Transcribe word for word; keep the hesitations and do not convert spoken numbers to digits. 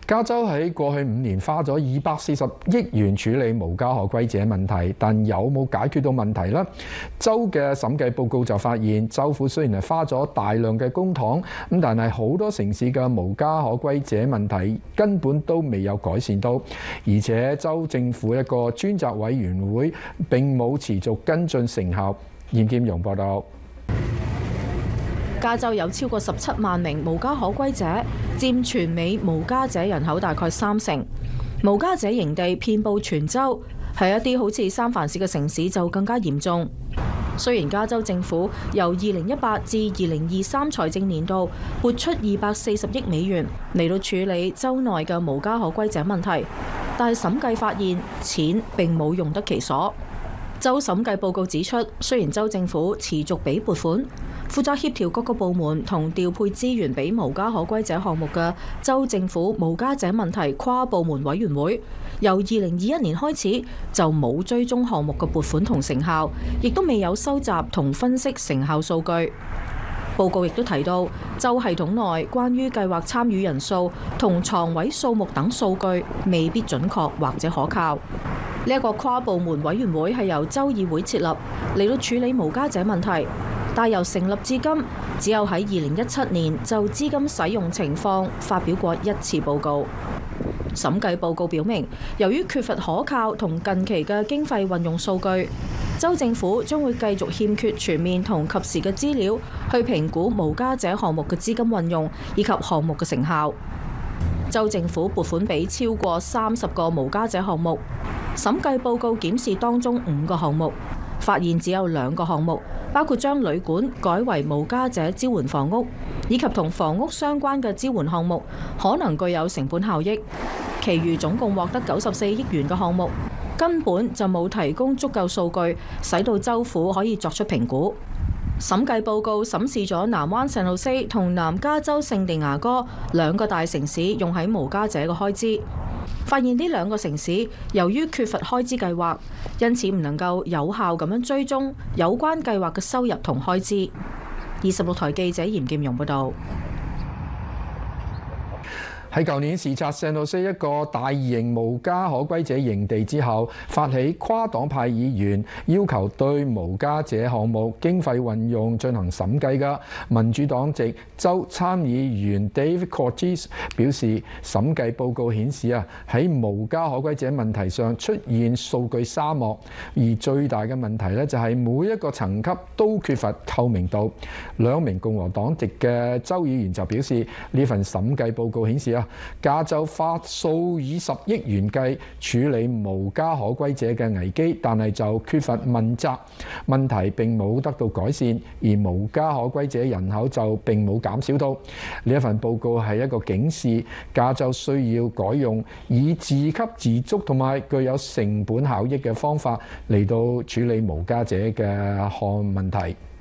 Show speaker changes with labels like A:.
A: 加州喺過去五年花咗二百四十億元處理無家可歸者問題，但有冇解決到問題呢？州嘅審計報告就發現，州府雖然係花咗大量嘅公帑，咁但係好多城市嘅無家可歸者問題根本都未有改善到，而且州政府一個專責委員會並冇持續跟進成效。嚴劍蓉報導。
B: 加州有超過十七萬名無家可歸者，佔全美無家者人口大概三成。無家者營地遍佈全州，喺一啲好似三藩市嘅城市就更加嚴重。雖然加州政府由二零一八至二零二三財政年度撥出二百四十億美元嚟到處理州內嘅無家可歸者問題，但係審計發現錢並冇用得其所。州審計報告指出，雖然州政府持續俾撥款，負責協調各個部門同調配資源俾無家可歸者項目嘅州政府無家者問題跨部門委員會，由二零二一年開始就冇追蹤項目嘅撥款同成效，亦都未有收集同分析成效數據。報告亦都提到，州系統內關於計劃參與人數同床位數目等數據未必準確或者可靠。呢一個跨部門委員會係由州議會設立嚟到處理無家者問題，但由成立至今，只有喺二零一七年就資金使用情況發表過一次報告。審計報告表明，由於缺乏可靠同近期嘅經費運用數據，州政府將會繼續欠缺全面同及時嘅資料去評估無家者項目嘅資金運用以及項目嘅成效。州政府撥款俾超過三十個無家者項目，審計報告檢視當中五個項目，發現只有兩個項目，包括將旅館改為無家者支援房屋，以及同房屋相關嘅支援項目可能具有成本效益。其餘總共獲得九十四億元嘅項目，根本就冇提供足夠數據，使到州府可以作出評估。審計報告審視咗南灣聖路西同南加州聖地牙哥兩個大城市用喺無家者嘅開支，發現呢兩個城市由於缺乏開支計劃，因此唔能夠有效咁樣追蹤有關計劃嘅收入同開支。二十六台記者嚴劍蓉報導。
A: 喺舊年視察聖路西一個大型無家可歸者營地之後，發起跨黨派議員要求對無家者項目經費運用進行審計嘅民主黨籍州參議員 David Cortez 表示，審計報告顯示啊，喺無家可歸者問題上出現數據沙漠，而最大嘅問題咧就係每一個層級都缺乏透明度。兩名共和黨籍嘅州議員就表示，呢份審計報告顯示啊，加州花數以十億元計處理無家可歸者嘅危機，但係就缺乏問責，問題並冇得到改善，而無家可歸者人口就並冇減少到。呢一份報告係一個警示，加州需要改用以自給自足同埋具有成本效益嘅方法嚟到處理無家者嘅項問題。